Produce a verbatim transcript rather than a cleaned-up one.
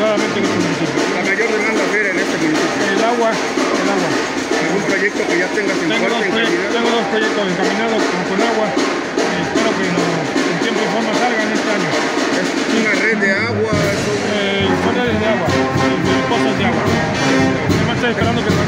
sobradamente en este municipio. La mayor demanda a ver en este municipio. El agua, el agua. ¿Algún proyecto que ya tengas en Tengo dos, fuerte proye encaminado? tengo dos proyectos encaminados con, con agua. Eh, espero que no, en tiempo y forma salgan este año. ¿Es una red de agua? ¿Es un... Eh, son redes de agua, y de pozos de agua. Además estoy esperando que